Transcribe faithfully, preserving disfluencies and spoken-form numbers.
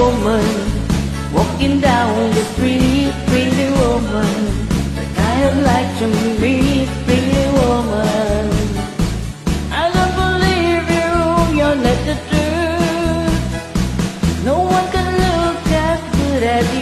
woman walking down the street, pretty woman, I'd like to meet, pretty woman. I don't believe you, you're not the truth. No one can look as good as you.